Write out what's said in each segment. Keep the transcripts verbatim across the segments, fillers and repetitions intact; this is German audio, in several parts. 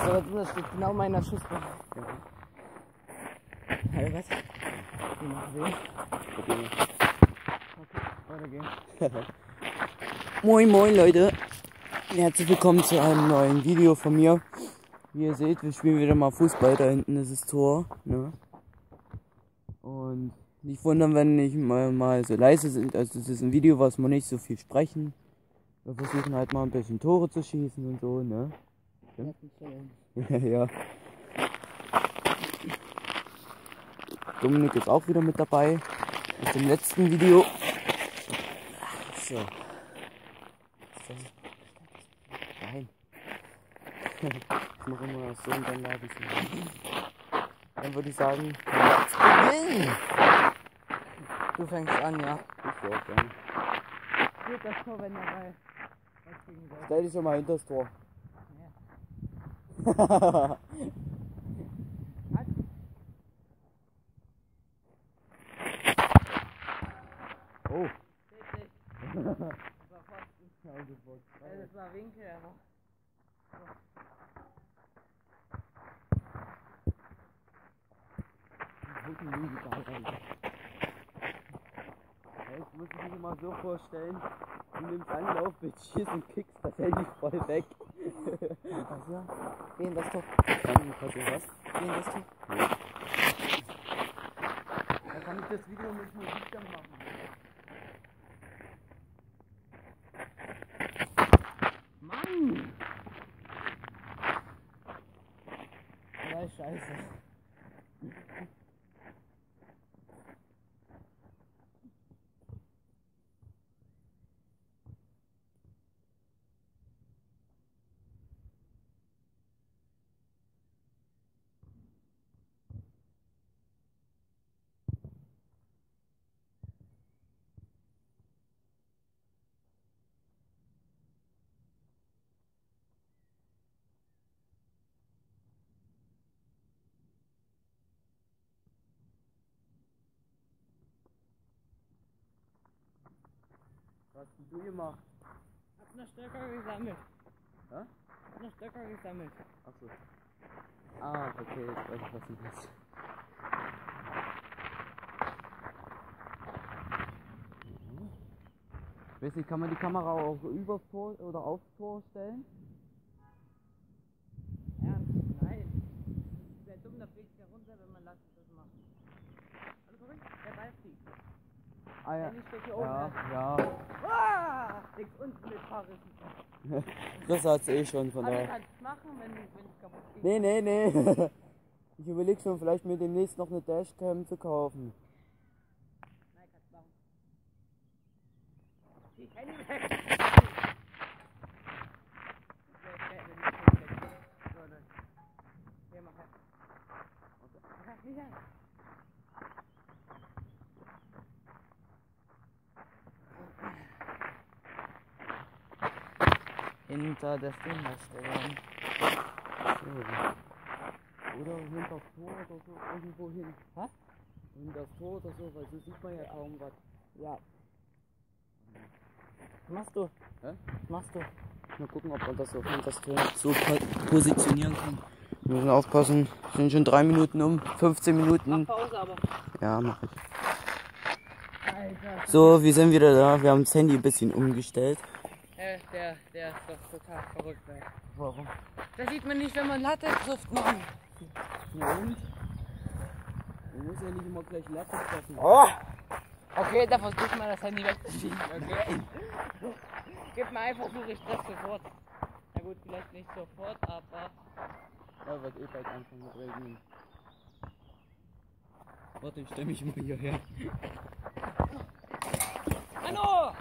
Aber das steht genau meiner Schussbahn. Ja. Hey, was? Die machen weh. Okay. Okay, weiter gehen. Moin moin Leute. Herzlich willkommen zu einem neuen Video von mir. Wie ihr seht, wir spielen wieder mal Fußball. Da hinten ist das Tor. Ne? Und nicht wundern, wenn ich mal, mal so leise sind. Also das ist ein Video, was wir nicht so viel sprechen. Wir versuchen halt mal ein bisschen Tore zu schießen und so, ne? Ja. Ja. Dominik ist auch wieder mit dabei. Aus dem letzten Video. So. So. Nein. Ich mache immer so und dann lade ich es. Dann würde ich sagen, let's begin! Du fängst an, ja. Ich würde gerne. Geht das Tor, wenn er bei was gegen soll? Stell dich schon mal hinter das Tor. Ja. Oh. Das war Pfosten. Ja, das war Winkel, aber. Ich muss mich immer so vorstellen, du nimmst Anlauf, willst schießen und kickst das Handy voll weg. Was ja? Geh in das Tor. Dann kannst du was? Geh in das Tor. Ja. Dann kann ich das Video mit Musik dann machen. Mann! Ja, scheiße. Was hast du gemacht? Hab noch Stöcker gesammelt. Hä? Hab noch Stöcker gesammelt. Achso. Ah, okay, jetzt weiß ich, was du willst. Weiß nicht, kann man die Kamera auch übers Tor oder aufs Tor stellen? Ernst? Nein. Wäre dumm, da fliegt ja runter, wenn man das macht. Alles korrekt? Der Ball fliegt. Ah ja. Wenn ich steht hier oben. Ja, ja. Ah! Liegt unten mit Fahrrissen. Das hat's eh schon von Aber du daher. kannst es machen, wenn es kaputt geht. Nee, nee, nee. Ich überlege schon, vielleicht mir demnächst noch eine Dashcam zu kaufen. Nein, kannst du machen. Die Handy weg. Hier, mach her. Ja, hier. Hinter das Ding stellen. So. Oder hinter das Tor oder so, irgendwo hin. Hä? Hinter das Tor oder so, weil so sieht man ja kaum was. Ja. Was machst du? Hä? Was machst du? Mal gucken, ob man das so hinter das Tor so positionieren kann. Wir müssen aufpassen, es sind schon drei Minuten um, fünfzehn Minuten. Mach Pause, aber. Ja, mach ich. Alter. So, wir sind wieder da. Wir haben das Handy ein bisschen umgestellt. Äh, der, der ist doch total verrückt, ey. Warum? Das sieht man nicht, wenn man Latte trifft, Mann. Ja, und? Man muss ja nicht immer gleich Latte treffen. Oh! Okay, da versuche ich mal das Handy wegzuschieben, okay? Gib mir einfach so, ich treffe sofort. Na gut, vielleicht nicht sofort, aber... Ja, wird eh bald anfangen mit Regnen. Warte, ich stell mich mal hierher. Hanno!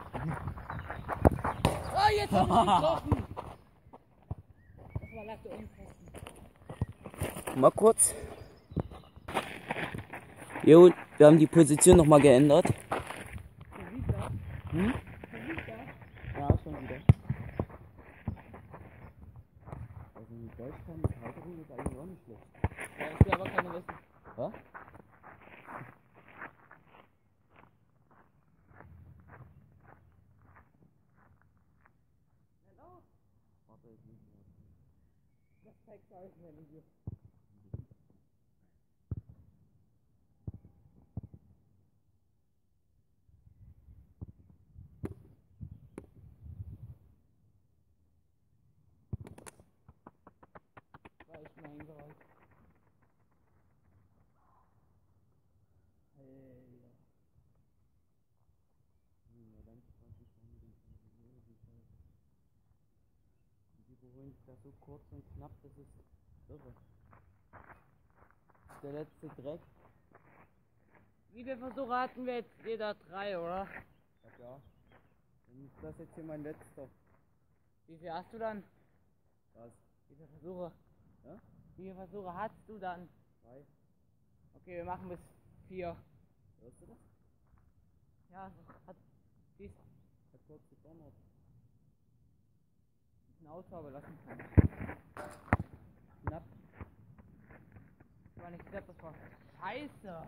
Oh, jetzt hab ich getroffen! Das war Latte umfassen. Mal kurz. Jo, wir haben die Position noch mal geändert. Schon wieder? Hm? Schon wieder? Ja, schon wieder. Also in Deutschland mit Halterung ist eigentlich auch nicht schlecht. Ja, ich will aber keine wissen. Hä? Warte, ich muss mal. Das zeigst du euch in der Video. War ich mein Geräusch. Alter. Die überholen sich da so kurz und knapp, das ist irre. Der letzte Dreck. Wie viele Versuche hatten wir jetzt? Jeder drei, oder? Ja klar. Dann ist das jetzt hier mein letzter. Wie viel hast du dann? Was? Wie viele Versuche? Ja? Wie viele Versuche hast du dann? Drei. Okay, wir machen bis vier. Hörst du das? Ja, so hat dies Hat kurz gedonnert. ein Auto aber lassen kann. Knapp. Ich war nicht gedacht, das war scheiße.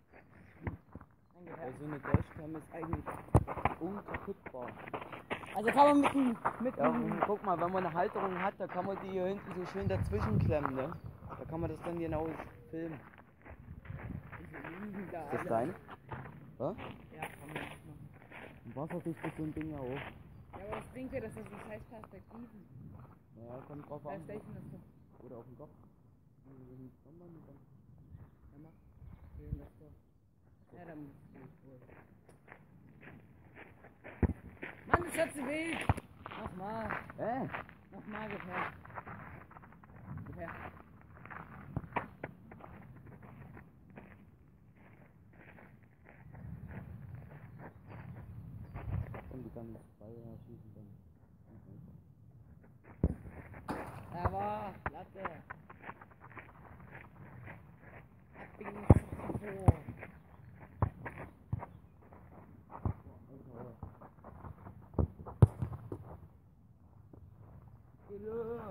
Weil so eine Dashcam ist eigentlich unkaputtbar. Also kann man mit dem, mit Ja, dem und guck mal, wenn man eine Halterung hat, da kann man die hier hinten so schön dazwischen klemmen, ne? Da kann man das dann genau filmen. da Ist das alle- dein? Ja? Ja, kann man nicht machen. Im Wasser siehst du so ein Ding ja auch. Ja, aber das bringt ja, dass das so scheiß Perspektiven. Naja, kommt drauf Da an. stelle ich mir das so. Oder auf den Kopf. Ja, Ja, mach. Okay, das so. Ja, dann muss ich wohl. Mann, das hat sie wild! Nochmal. Äh? Nochmal, gib her. Gib her. Und die kann Feuer schießen dann. Da war Latte. Abbiegen so. Hallo.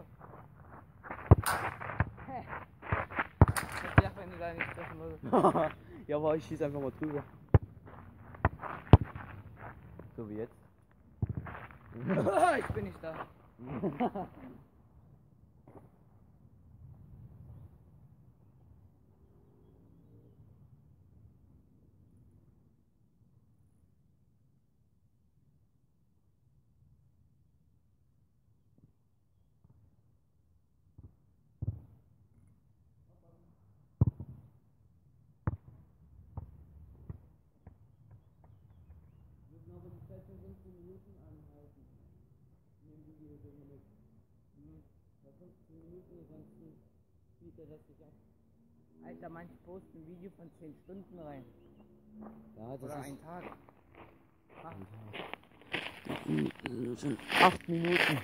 Hä? Ich hab gedacht, wenn du da nicht treffen würdest. Ja, aber ich schieße einfach mal drüber. So wie jetzt. Ich bin nicht da. Alter, manche posten ein Video von zehn Stunden rein. Ja, das Oder ist einen Tag. Ach, das sind acht Minuten.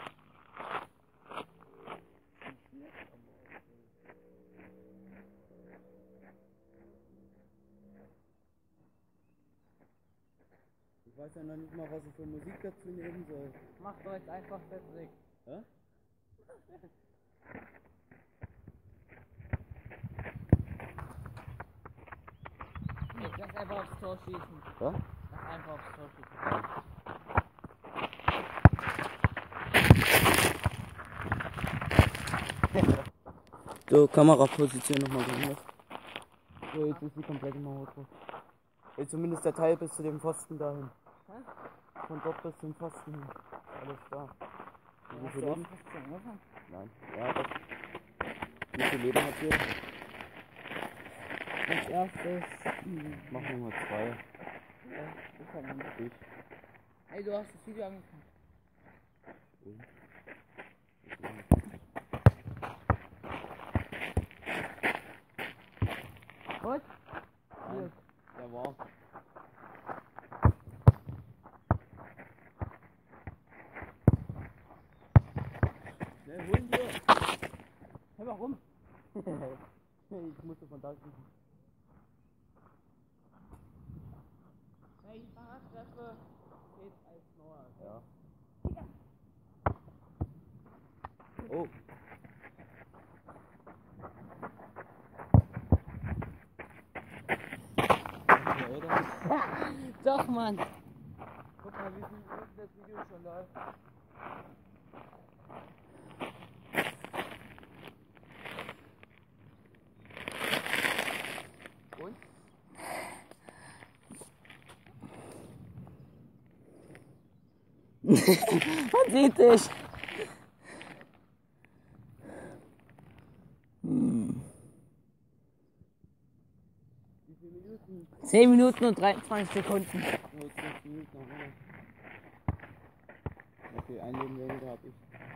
Ich weiß ja noch nicht mal, was ich für Musik dazu nehmen soll. mach doch jetzt einfach Patrick. Hä? Lass einfach aufs Tor schießen. Ja? Lass einfach aufs Tor schießen. So, Kameraposition nochmal geändert. So, jetzt ist die komplette Mauer drauf. Jetzt zumindest der Teil bis zu dem Pfosten dahin. Hä? Von dort bis zum Pfosten hin. Alles da. Wie Hast viel du auch Leben? fünfzehn angefangen? Nein. Ja, das. Wie viel Leben hat ihr? Als erstes. Hm, Machen wir mal zwei. ja, ich hab einen. Ich. Hey, du hast das Video angefangen. Und? Was? Nein, der war. Schnell holen wir! Hey, warum? Ich musste von da schießen. Hey, Fahrradtreffe geht als Mauer. Ja. Oh. Ja, oder? Doch, Mann. Guck mal, wie viel Minuten das Video schon läuft. Man sieht dich. Hm. Wie viele Minuten? zehn Minuten und dreiundzwanzig Sekunden. Oh, fünf Minuten noch, oder? Okay, ein Leben weniger hab ich.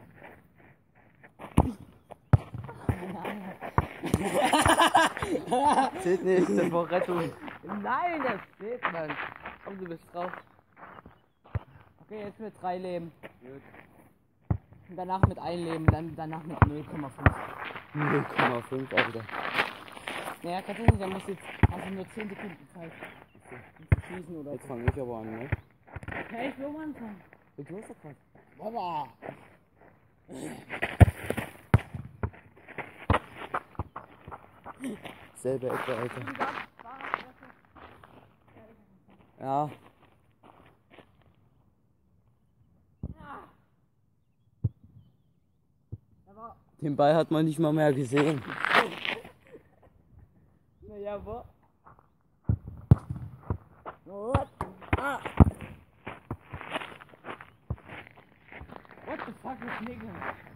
Zählt nicht, das war Rettung. Nein, das zählt, Mann. Komm, du bist drauf. Okay, jetzt mit drei Leben. Gut. Und danach mit ein Leben, dann danach mit null Komma fünf. null Komma fünf, Alter. Naja, kannst du nicht, dann musst du jetzt, hast du nur zehn Sekunden Zeit. Um zu schießen oder Jetzt so. fange ich aber an, ne? Okay, ich will mal anfangen. Ich muss doch was. Baba! Selbe Ecke, Alter. Ja. Den Ball hat man nicht mal mehr gesehen. Naja, wo? What? Ah! What the fuck is nigga?